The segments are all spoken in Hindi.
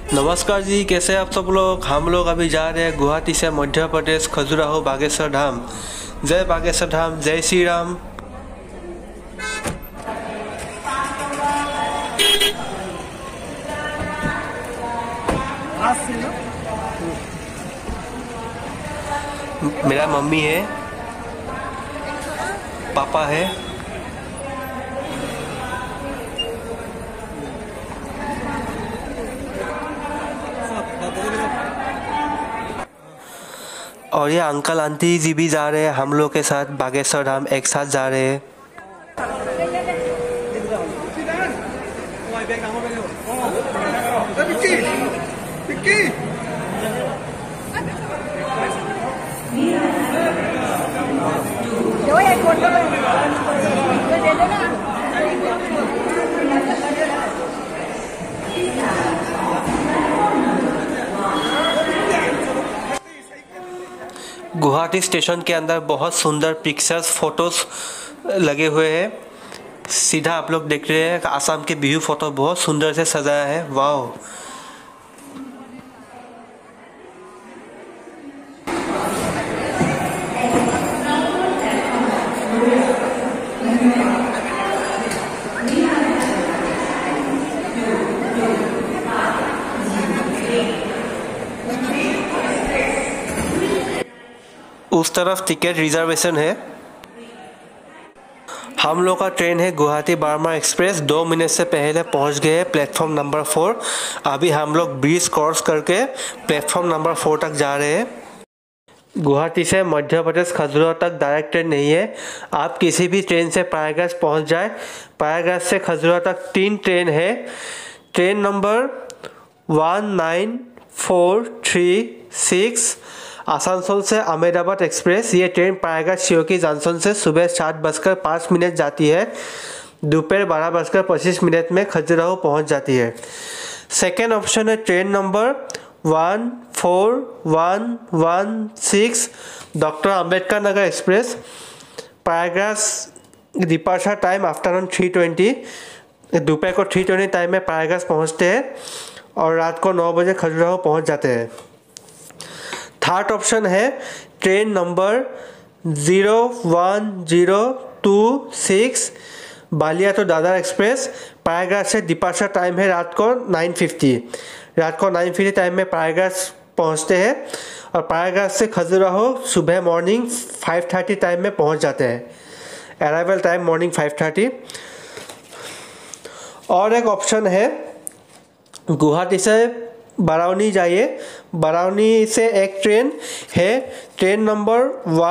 नमस्कार जी, कैसे आप सब लोग। हम लोग अभी जा रहे हैं गुवाहाटी से मध्य प्रदेश खजुराहो बागेश्वर धाम। जय बागेश्वर धाम, जय श्री राम। मेरा मम्मी है, पापा है, और ये अंकल आंटी जी भी जा रहे हैं हम लोग के साथ। बागेश्वर धाम एक साथ जा रहे हैं। गुवाहाटी स्टेशन के अंदर बहुत सुंदर पिक्चर्स फोटोज लगे हुए हैं। सीधा आप लोग देख रहे हैं आसाम के बिहू फोटो बहुत सुंदर से सजाया है। वाह। उस तरफ टिकट रिजर्वेशन है। हम लोग का ट्रेन है गुवाहाटी बर्मा एक्सप्रेस। 2 मिनट से पहले पहुंच गए प्लेटफॉर्म नंबर 4। अभी हम लोग ब्रिज क्रॉस करके प्लेटफॉर्म नंबर 4 तक जा रहे हैं। गुवाहाटी से मध्य प्रदेश खजुराहो तक डायरेक्ट ट्रेन नहीं है। आप किसी भी ट्रेन से प्रयागराज पहुंच जाए। प्रयागराज से खजुराहो तक 3 ट्रेन है। ट्रेन नंबर 19436 आसनसोल से अहमदाबाद एक्सप्रेस। ये ट्रेन प्रयागराज शियोकी जंक्शन से सुबह 7:05 जाती है। दोपहर 12:25 में खजुराहो पहुंच जाती है। सेकेंड ऑप्शन है train number 14116 doctor Ambedkar Nagar express. Prayagraj departure time afternoon 3:20। दोपहर को 3:20 टाइम में प्रयागराज पहुंचते हैं और रात को 9 बजे खजुराहो पहुंच जाते हैं। थर्ड ऑप्शन है ट्रेन नंबर 01026 बालिया तो दादर एक्सप्रेस। प्रयागराज से डिपार्चर टाइम है रात को 9:50। रात को 9:50 टाइम में प्रयागराज पहुंचते हैं और प्रयागराज से खजुराहो सुबह मॉर्निंग 5:30 टाइम में पहुंच जाते हैं। Arrival time morning 5:30। और एक ऑप्शन है गुवाहाटी से बरौनी जाइए। बरौनी से एक ट्रेन है train number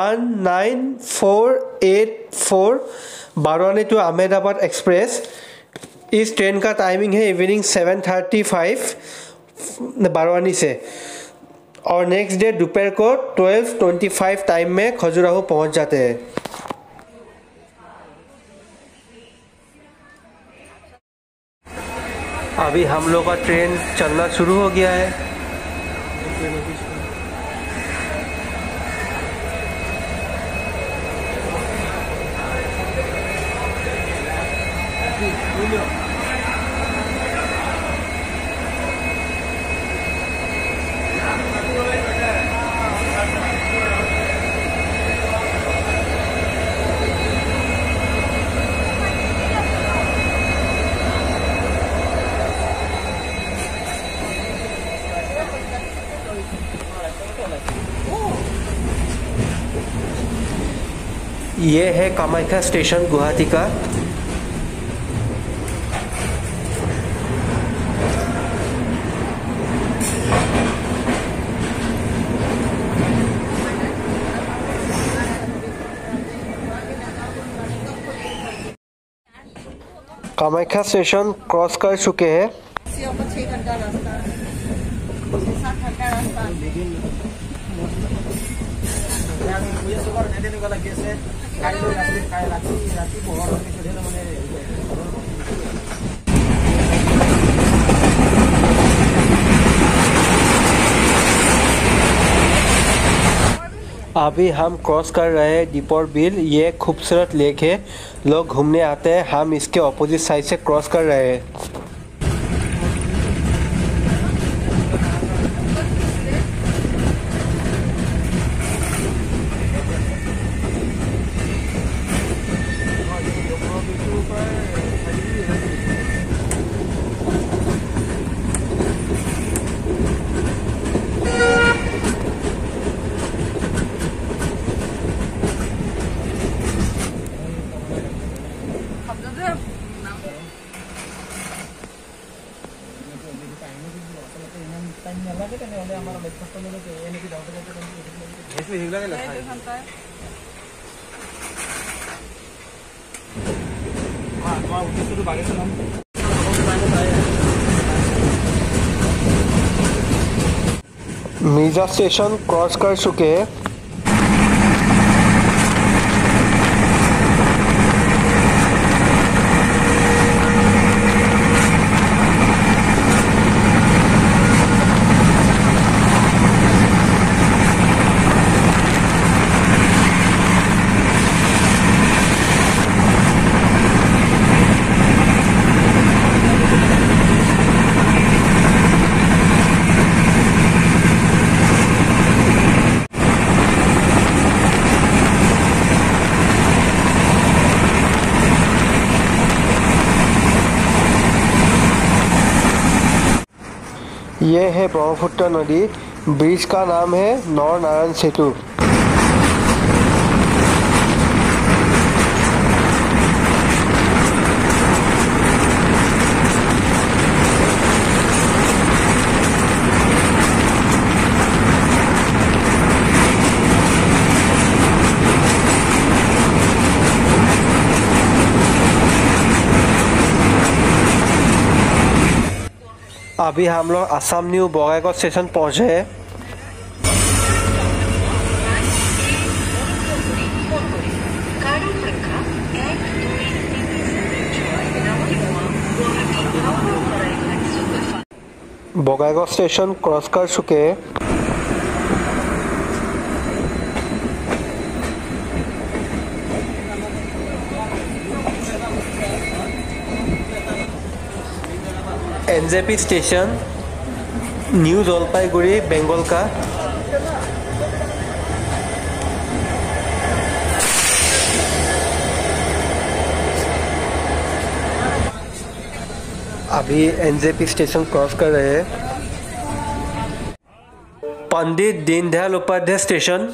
19484 Barauni to Ahmedabad express. इस ट्रेन का टाइमिंग है इवनिंग 7:35 बरौनी से और नेक्स्ट डे दोपहर को 12:25 टाइम में खजुराहो पहुंच जाते हैं। अभी हम लोग का ट्रेन चलना शुरू हो गया है। ये है कामाख्या स्टेशन गुवाहाटी का। कामाख्या स्टेशन क्रॉस कर चुके हैं। 6 घंटा रास्ता, 7 घंटा रास्ता। अभी हम क्रॉस कर रहे हैं दीपोर बिल। ये खूबसूरत लेक है, लोग घूमने आते हैं। हम इसके ऑपोजिट साइड से क्रॉस कर रहे हैं। टाइम नालागे তেনেহ'লে আমাৰ ব্ৰেকফাষ্টলৈকে এনেকৈ যাওঁতে সেইটো সেইবিলাকে লেখা আমাৰ উদ্দেশ্যটো বাগেশ্বৰ ধাম मिर्जा स्टेशन क्रॉस कर चुके हैं। ये है ब्रह्मपुत्र नदी। ब्रिज का नाम है नर नारायण सेतु। अभी हम लोग असम न्यू बगाईगांव स्टेशन पहुँचे हैं। बगाईगांव स्टेशन क्रॉस कर चुके हैं। NJP station new Jalpaiguri Bengal का। अभी एनजेपी स्टेशन क्रॉस कर रहे हैं। पंडित दीनदयाल उपाध्याय स्टेशन।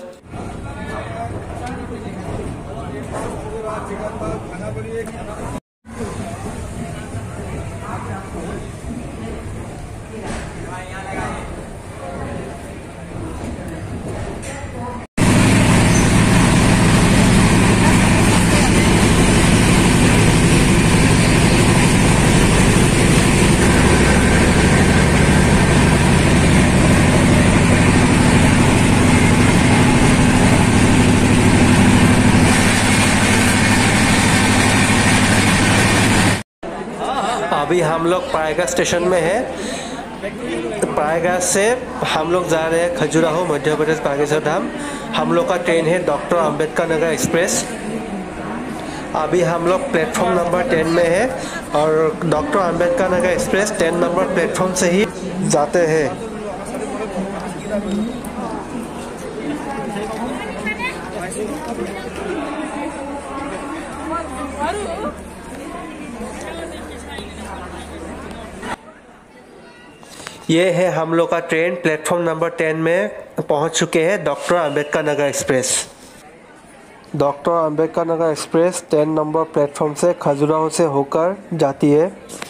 अभी हम लोग पायगा स्टेशन में हैं। पायगा से हम लोग जा रहे हैं खजुराहो मध्य प्रदेश बागेश्वर धाम। हम लोग का ट्रेन है डॉक्टर अंबेडकर नगर एक्सप्रेस। अभी हम लोग प्लेटफॉर्म नंबर 10 में है और doctor Ambedkar Nagar express 10 number platform से ही जाते हैं। ये है हम लोग का ट्रेन। प्लेटफॉर्म नंबर 10 में पहुंच चुके हैं doctor Ambedkar Nagar express. Doctor Ambedkar Nagar express 10 number platform से खजुराहो से होकर जाती है।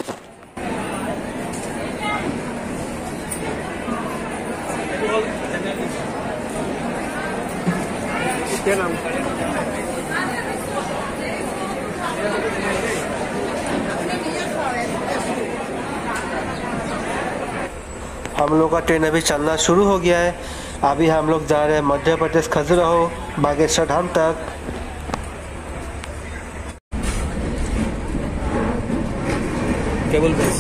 हम लोग का ट्रेन अभी चलना शुरू हो गया है। अभी हम लोग जा रहे हैं मध्य प्रदेश खजुराहो बागेश्वर धाम तक। केबल ब्रिज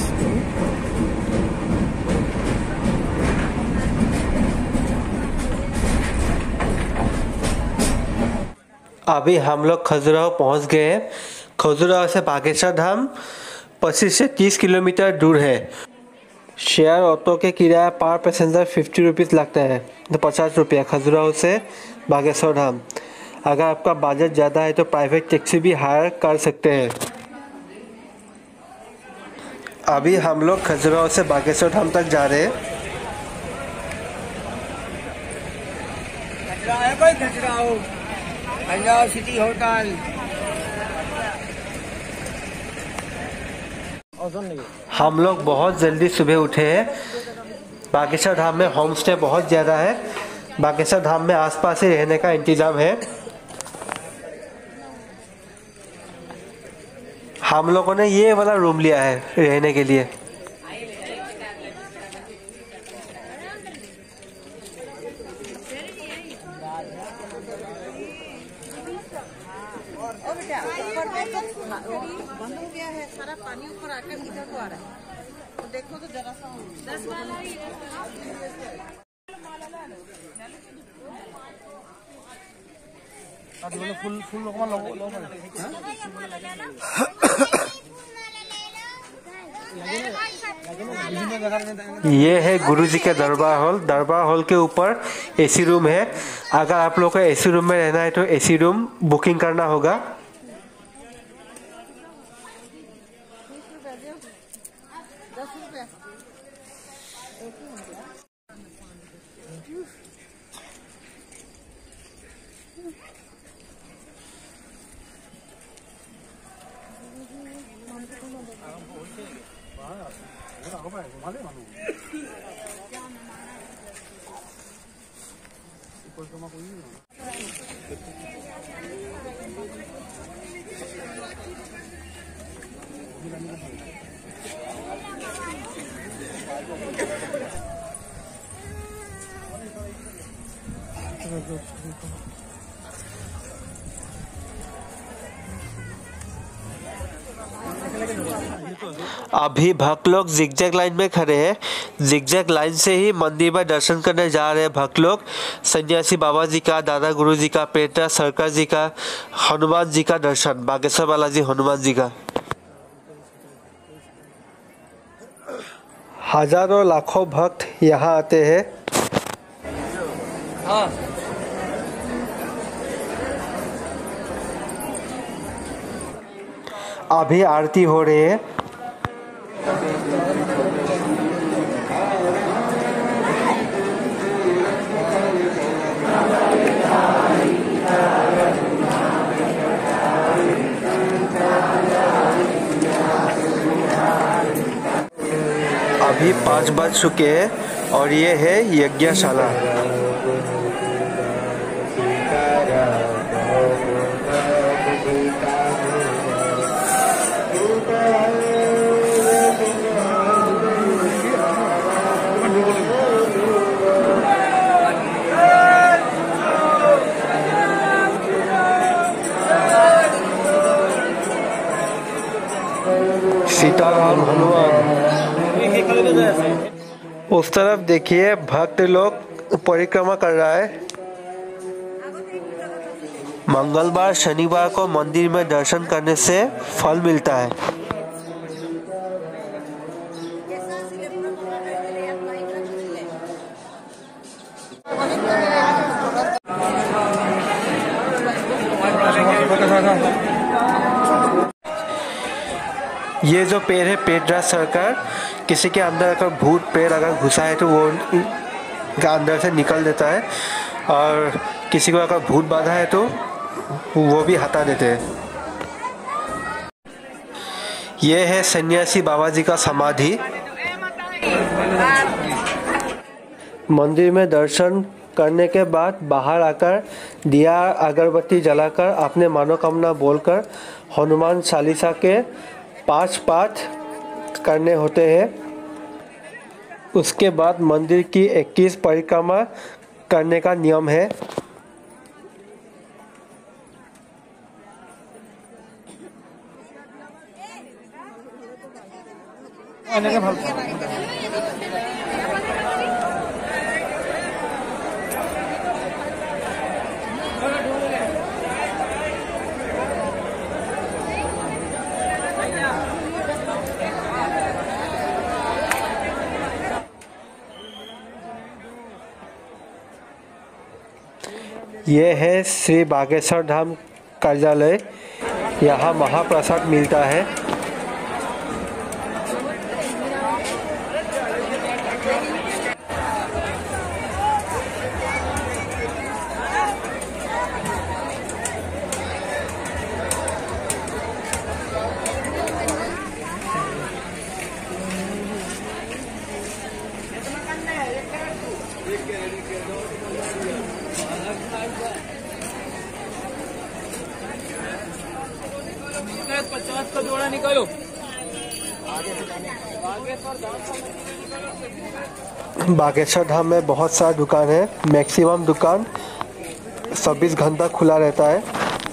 अभी हम लोग खजुराहो पहुंच गए हैं। खजुराहो से बागेश्वर धाम 25 से 30 किलोमीटर दूर है। शेयर ऑटो के किराया पर पैसेंजर 50 रुपीज़ लगता है, तो 50 रुपया खजुराहो से बागेश्वर धाम। अगर आपका बजट ज़्यादा है तो प्राइवेट टैक्सी भी हायर कर सकते हैं। अभी हम लोग खजुराहो से बागेश्वर धाम तक जा रहे हैं। Khajuraho city hotel. हम लोग बहुत जल्दी सुबह उठे हैं। बागेश्वर धाम में होम स्टे बहुत ज़्यादा है। बागेश्वर धाम में आसपास ही रहने का इंतज़ाम है। हम लोगों ने ये वाला रूम लिया है रहने के लिए। बंद हो गया है, सारा पानी ऊपर आकर इधर को आ रहा है। तो देखो तो जरा सा 10 वाला ही फुल फुल लोग ये है गुरु जी के दरबार हॉल। दरबार हॉल के ऊपर एसी रूम है। अगर आप लोग को एसी रूम में रहना है तो एसी रूम बुकिंग करना होगा। अभी भक्त लोग जिगजैग लाइन में खड़े हैं। जिगजैग लाइन से ही मंदिर में दर्शन करने जा रहे हैं भक्त लोग। सन्यासी बाबा जी का, दादा गुरु जी का, पेटरा सरकार जी का, हनुमान जी का दर्शन, बागेश्वर बालाजी हनुमान जी का। हजारों लाखों भक्त यहाँ आते हैं। अभी आरती हो रही है। अभी 5 बज चुके हैं और ये है यज्ञशाला। सीताराम हनुमान। उस तरफ देखिए भक्त लोग परिक्रमा कर रहा है। मंगलवार शनिवार को मंदिर में दर्शन करने से फल मिलता है। ये जो पेड़ है पेटरा सरकार, किसी के अंदर अगर भूत पेड़ अगर घुसा है तो वो अंदर से निकल देता है, और किसी को अगर भूत बांधा है तो वो भी हटा देते हैं। ये है सन्यासी बाबा जी का समाधि। मंदिर में दर्शन करने के बाद बाहर आकर दिया अगरबत्ती जलाकर अपने मनोकामना बोलकर हनुमान चालीसा के 5 पाठ करने होते हैं। उसके बाद मंदिर की 21 परिक्रमा करने का नियम है। ये है श्री बागेश्वर धाम कार्यालय। यहाँ महाप्रसाद मिलता है। 50 का जोड़ा निकालो। बागेश्वर धाम में बहुत सारा दुकान है। मैक्सिमम दुकान 24 घंटा खुला रहता है।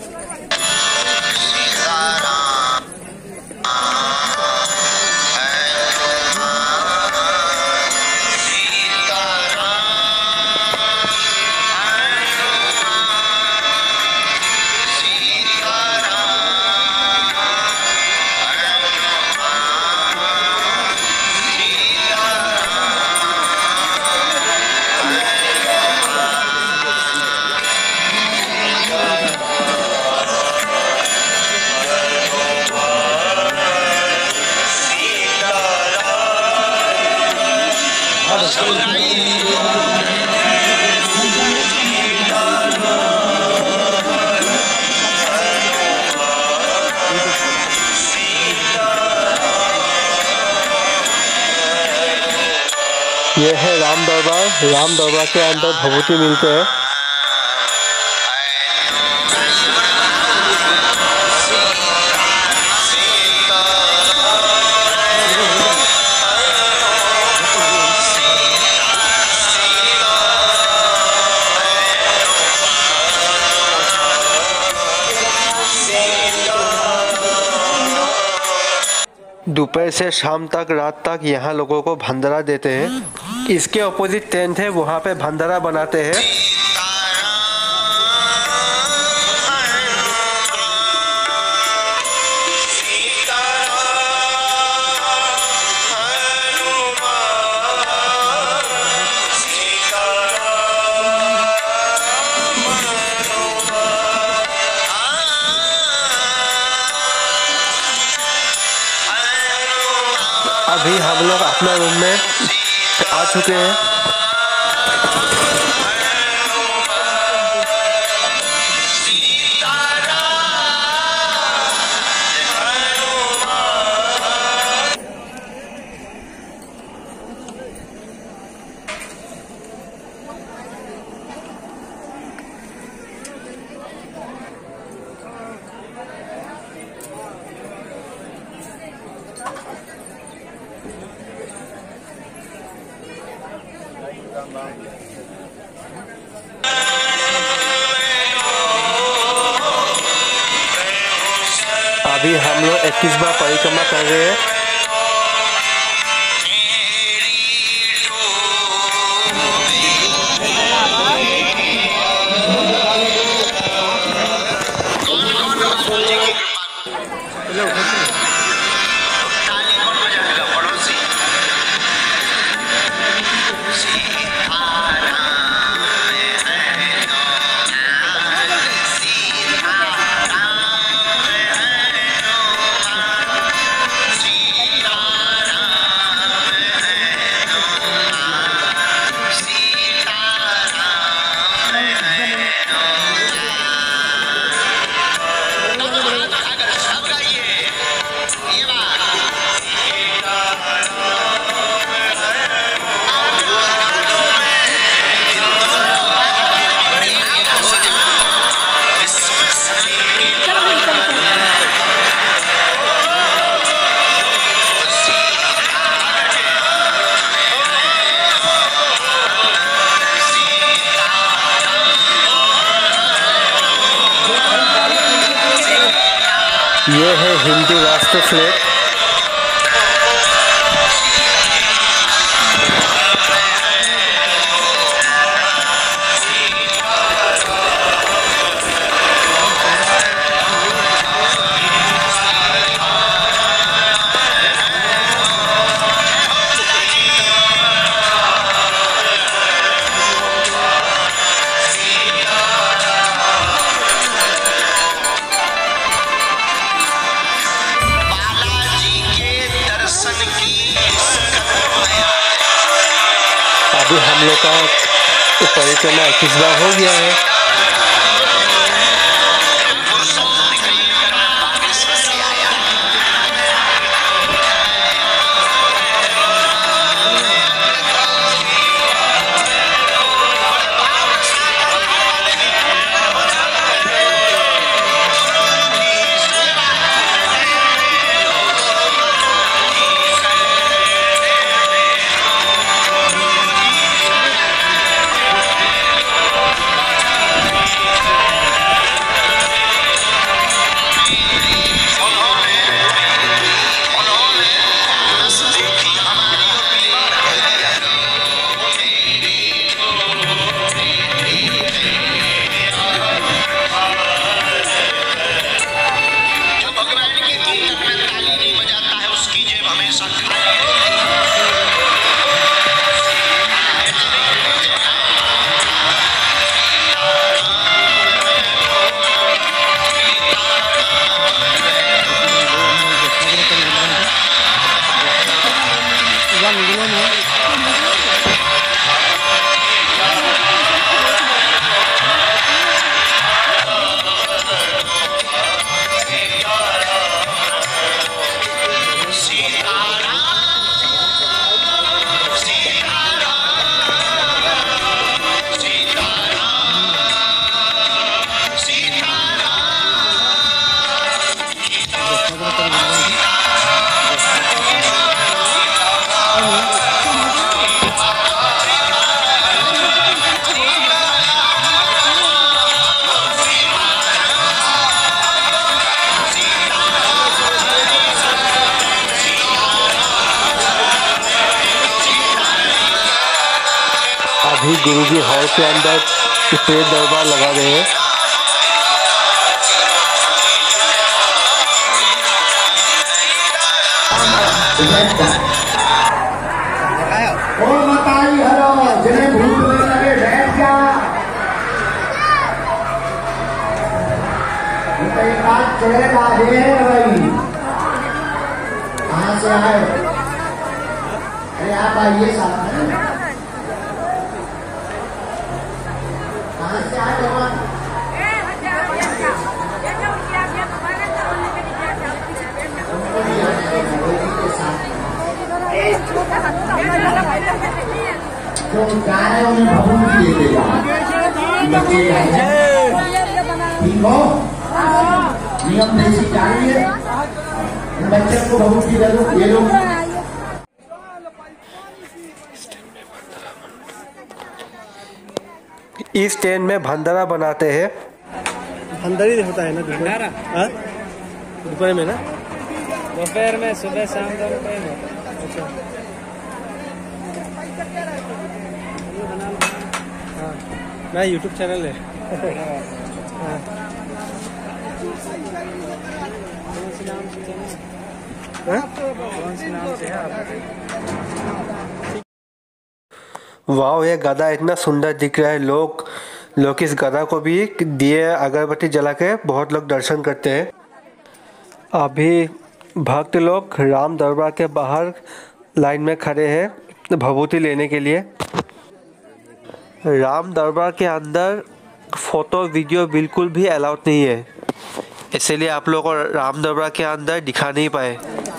ये है राम दरबार। राम दरबार के अंदर भभूति मिलते हैं। दोपहर से शाम तक, रात तक यहाँ लोगों को भंडारा देते हैं। इसके अपोजिट टेंट है, वहाँ पे भंडारा बनाते हैं। अभी हम लोग अपना रूम में आ चुके हैं। अभी हम लोग 21 बार परिक्रमा कर रहे हैं। ये है हिंदू राष्ट्र फ्लैग। अभी हम लोग का परिक्रमा 21 बार हो गया है। अभी गुरुजी हॉल के अंदर प्रेत दरबार लगा रहे हैं। ओ मताई हलो जिन्हें भूत में लगे बैठ जा। एक बात चलेगा दे भाई, कहाँ से आए? अरे आप आइए साथ में। कहाँ से आए भगवान? जो जा रहे हैं उन्हें भभूति दे देगा। ठीक हो? नियम देसी जानिए, बच्चे को भभूति दे दो, ये लोग इस टेंट में भंडारा बनाते हैं। भंडारी होता है ना भंडारा? दोपहर में ना? दोपहर में, सुबह शाम दोपहर में। अच्छा हाँ, मेरा यूट्यूब चैनल है। हाँ। कौन से नाम से है? वाह, ये गधा इतना सुंदर दिख रहा है। लोग इस गधा को भी दिए अगरबत्ती जला के बहुत लोग दर्शन करते हैं। अभी भक्त लोग राम दरबार के बाहर लाइन में खड़े हैं भभूति लेने के लिए। राम दरबार के अंदर फोटो वीडियो बिल्कुल भी अलाउड नहीं है, इसलिए आप लोग को राम दरबार के अंदर दिखा नहीं पाए।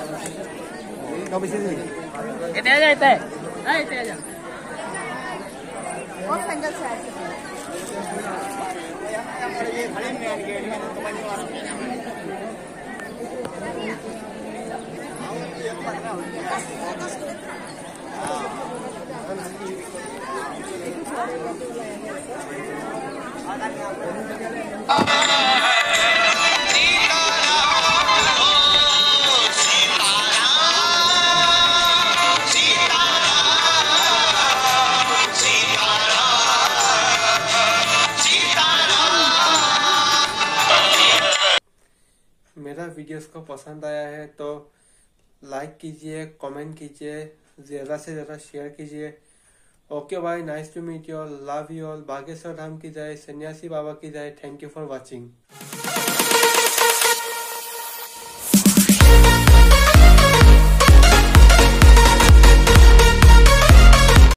मेरा वीडियोस को पसंद आया है तो लाइक कीजिए, कमेंट कीजिए, ज़्यादा से ज़्यादा शेयर कीजिए। ओके भाई, nice to meet you all, love you all. Bageshwar Dham की जय, सन्यासी बाबा की जय। Thank you for watching.